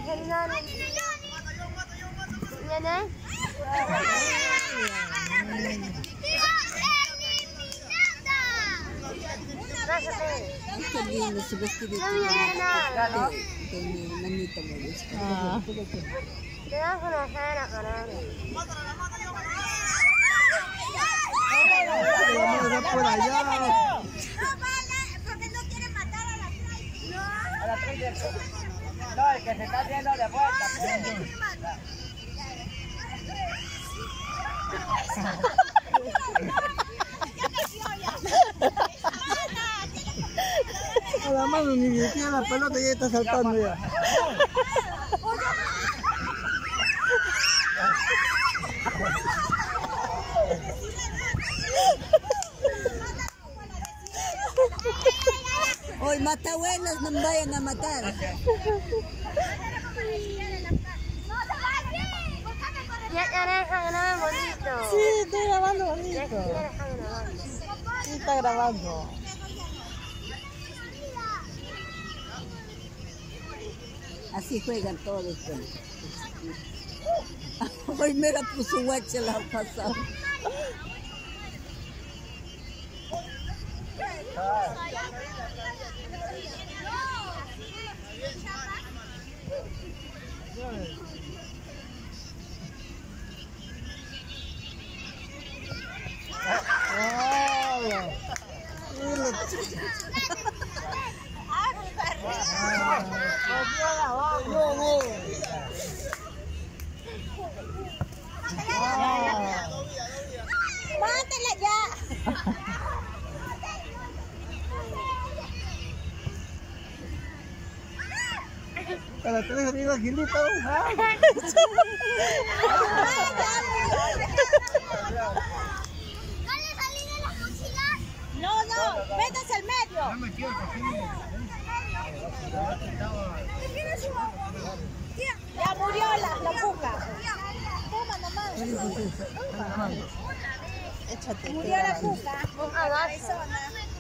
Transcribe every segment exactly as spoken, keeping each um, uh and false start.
Yan eh. Qué lindo su vestidito. Que mi manita me gusta. Ah. Te das una cena, caramba. Vamos por allá. Porque no quieren matar a la Tracy. A la Tracy. No, el que se está haciendo de vuelta. A la mano ni metía la pelota y ya está saltando ya. Hoy matabuelas no me vayan a matar. Ya te dejan grabar bonito. Sí, estoy grabando bonito. Ya te dejan grabar. Sí, está grabando. Así juegan todos. Hoy me la puso guacha la pasada. ¡Mátela ya! A las tres arriba, Gilito. No, no, métase al medio. Ya murió la, la puca. Toma nomás. Échate. Murió la puca. Abajo.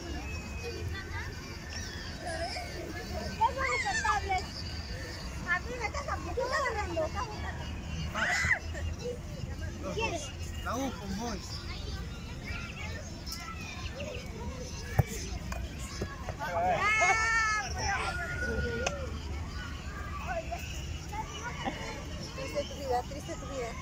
¿Qué son esas tablets? A mí me estás agarrando. ¿Quieres? La U con voice. Triste tu vida, triste tu vida.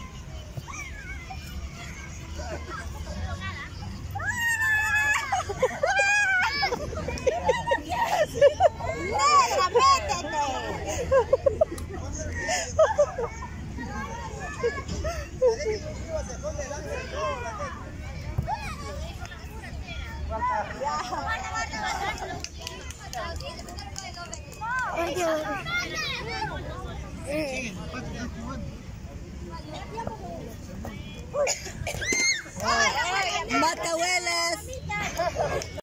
¡Negra, métete! Ay, Dios.